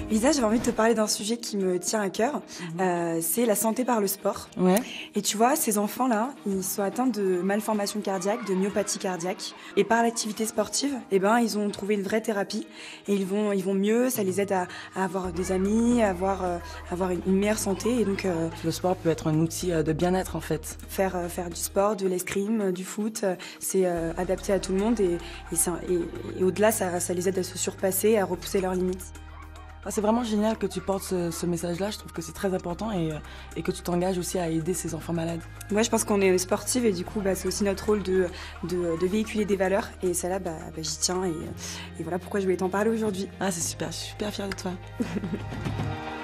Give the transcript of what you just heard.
Lisa, j'avais envie de te parler d'un sujet qui me tient à cœur. C'est la santé par le sport. Ouais. Et tu vois, ces enfants-là, ils sont atteints de malformations cardiaques, de myopathie cardiaque. Et par l'activité sportive, ils ont trouvé une vraie thérapie. Et ils vont mieux, ça les aide à avoir des amis, à avoir une meilleure santé. Et donc, Le sport peut être un outil de bien-être en fait. faire du sport, de l'escrime, du foot, c'est adapté à tout le monde. Et au-delà, ça les aide à se surpasser, à repousser leurs limites. Ah, c'est vraiment génial que tu portes ce message-là, je trouve que c'est très important et que tu t'engages aussi à aider ces enfants malades. Moi, je pense qu'on est sportive et du coup, c'est aussi notre rôle de véhiculer des valeurs. Et ça là, j'y tiens et voilà pourquoi je voulais t'en parler aujourd'hui. Ah, c'est super, je suis super fière de toi.